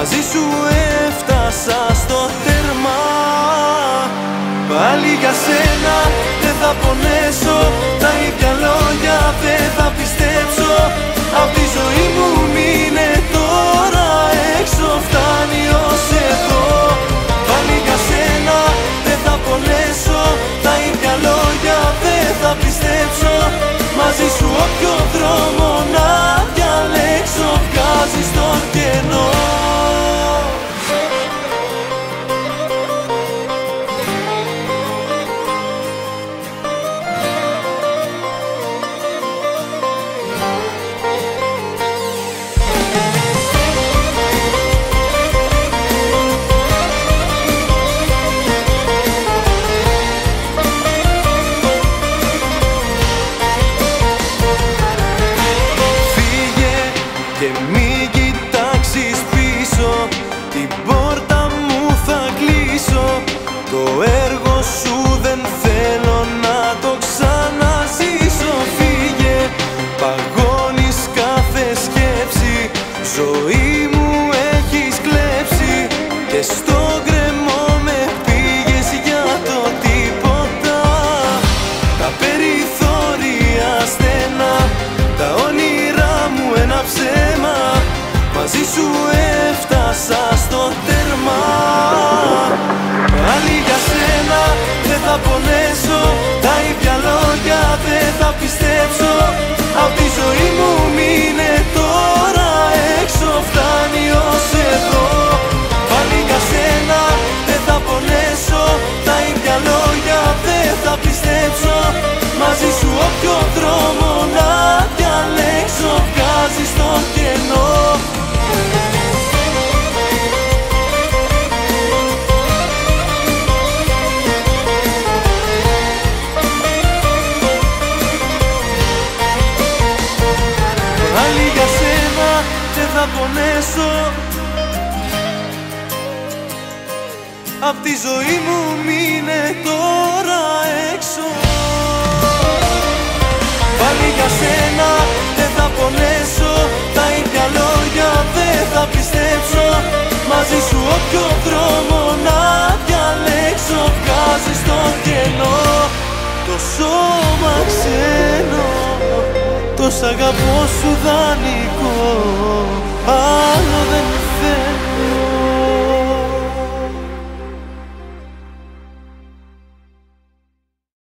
μαζί σου έφτασα στο τέρμα. Πάλι για σένα δεν θα πονέσω, τα ίδια λόγια δεν θα πιστέψω. Απ' τη ζωή μου μείνε τώρα έξω, φτάνει ως εδώ. Πάλι για σένα δεν θα πονέσω, τα ίδια λόγια δεν θα πιστέψω. Μαζί σου όποιο δρόμο να διαλέξω βγάζει στο κενό. Και μη κοιτάξεις πίσω, την πόρτα μου θα κλείσω. Το έργο σου δεν θέλω να το ξαναζήσω. Φύγε, παγώνεις κάθε σκέψη, ζωή μου έχεις κλέψει. Και στο γκρεμό με πήγες για το τίποτα. Τα περιθώρια στενά, τα όνειρά μου ένα ψέμα. Μαζί σου έφτασα στο τέρμα. Πάλι για σένα δεν θα πονέσω, τα ίδια λόγια δεν θα πιστέψω. Απ' τη ζωή μου μείνε τώρα έξω, φτάνει ως εδώ. Πάλι για σένα δεν θα πονέσω, τα ίδια λόγια δεν θα πιστέψω. Μαζί σου όποιο δρόμο να διαλέξω βγάζει στο κενό. Πάλι για σένα δεν θα πονέσω, απ' τη ζωή μου μείνε τώρα έξω. Πάλι για σένα δεν θα πονέσω, τα ίδια λόγια δεν θα πιστέψω. Μαζί σου όποιο δρόμο να διαλέξω βγάζει στο κενό. Το σώμα ξένο, το σ' αγαπώ σου δανεικό, άλλο δεν